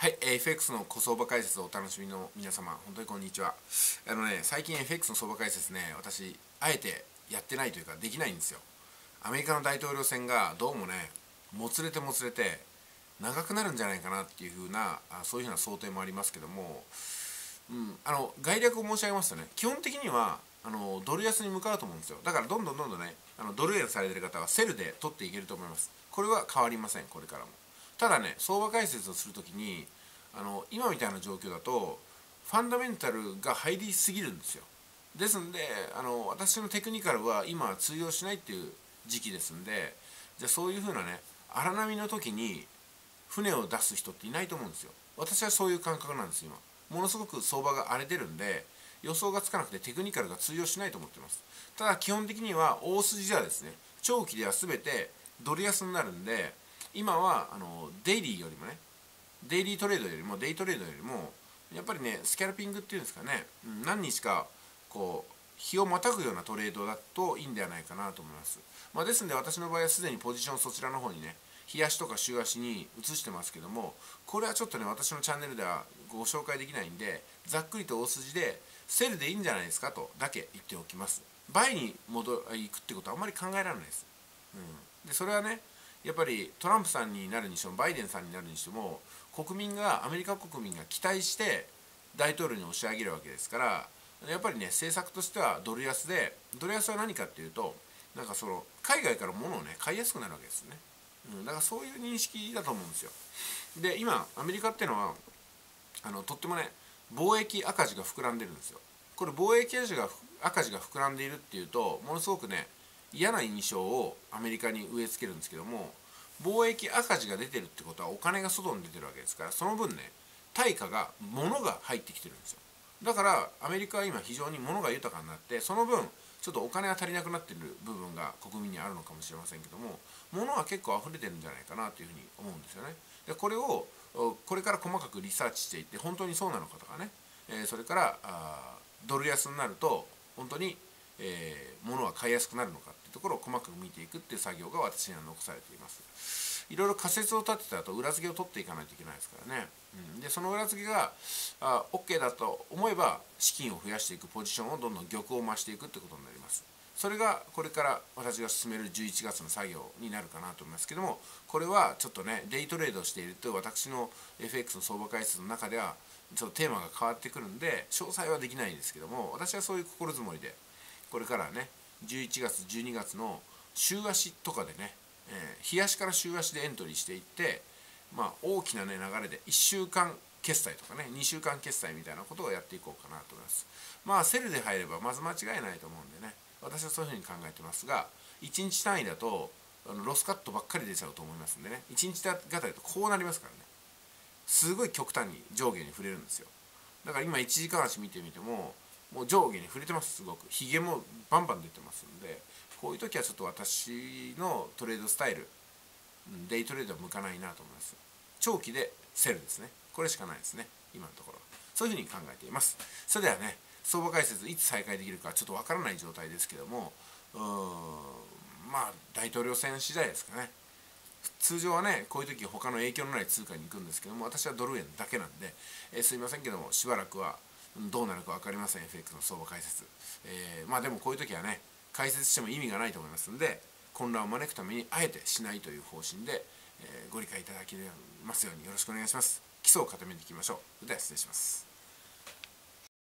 はい、FX の小相場解説をお楽しみの皆様、本当にこんにちは。最近 FX の相場解説ね、私、あえてやってないというか、できないんですよ。アメリカの大統領選がどうもね、もつれて長くなるんじゃないかなっていう風な、そういう風な想定もありますけども、概略を申し上げますとね、基本的には、ドル安に向かうと思うんですよ。だからどんどんね、ドル円されてる方はセルで取っていけると思います。これは変わりません、これからも。ただね、相場解説をするときに今みたいな状況だとファンダメンタルが入りすぎるんですよ。ですんで私のテクニカルは今は通用しないっていう時期ですんで、じゃあそういうふうなね荒波の時に船を出す人っていないと思うんですよ。私はそういう感覚なんです今。ものすごく相場が荒れてるんで予想がつかなくてテクニカルが通用しないと思ってます。ただ基本的には大筋ではですね、長期では全てドル安になるんで、今はデイリーよりもね、デイリートレードよりもデイトレードよりもやっぱりねスキャルピングっていうんですかね、何日かこう日をまたぐようなトレードだといいんではないかなと思います。ですんで私の場合はすでにポジションそちらの方にね、日足とか週足に移してますけども、これはちょっとね私のチャンネルではご紹介できないんで、ざっくりと大筋でセルでいいんじゃないですかとだけ言っておきます。バイに行くってことはあんまり考えられないです。でそれはね、やっぱりトランプさんになるにしてもバイデンさんになるにしてもアメリカ国民が期待して大統領に押し上げるわけですから、やっぱりね政策としてはドル安で、ドル安は何かっていうと、なんかその海外から物をね買いやすくなるわけですね。だからそういう認識だと思うんですよ。で今アメリカっていうのはとってもね貿易赤字が膨らんでるんですよ。これ貿易赤字が膨らんでいるっていうとものすごくね嫌な印象をアメリカに植え付けるんですけども、貿易赤字が出てるってことはお金が外に出てるわけですから、その分ね対価が物が入ってきてるんですよ。だからアメリカは今非常に物が豊かになって、その分ちょっとお金が足りなくなってる部分が国民にあるのかもしれませんけども、物は結構溢れてるんじゃないかなというふうに思うんですよね。でこれをこれから細かくリサーチしていって本当にそうなのかとかね、それからドル安になると本当に、物は買いやすくなるのかっていうところを細かく見ていくっていう作業が私には残されています。いろいろ仮説を立てた後裏付けを取っていかないといけないですからね。でその裏付けがOK だと思えば資金を増やしていく、ポジションをどんどん玉を増していくってことになります。それがこれから私が進める11月の作業になるかなと思いますけども、これはちょっとねデイトレードをしていると私の FX の相場解説の中ではちょっとテーマが変わってくるんで詳細はできないんですけども、私はそういう心づもりでこれからね11月12月の週足とかでね、日足から週足でエントリーしていって、大きな、ね、流れで1週間決済とかね2週間決済みたいなことをやっていこうかなと思います。セルで入ればまず間違いないと思うんでね、私はそういうふうに考えてますが、1日単位だとロスカットばっかり出ちゃうと思いますんでね、1日がたりとこうなりますからね、すごい極端に上下に触れるんですよ。だから今1時間足見てみてももう上下に触れてます。すごくひげもバンバン出てますんで、こういう時はちょっと私のトレードスタイル、デイトレードは向かないなと思います。長期でセルですね、これしかないですね今のところ。そういうふうに考えています。それではね、相場解説いつ再開できるかちょっとわからない状態ですけども、大統領選次第ですかね。通常はねこういう時他の影響のない通貨に行くんですけども、私はドル円だけなんで、すいませんけどもしばらくはどうなるか分かりません FX の相場解説。でもこういう時はね解説しても意味がないと思いますので、混乱を招くためにあえてしないという方針で、ご理解いただけますようによろしくお願いします。基礎を固めていきましょう。それでは失礼します。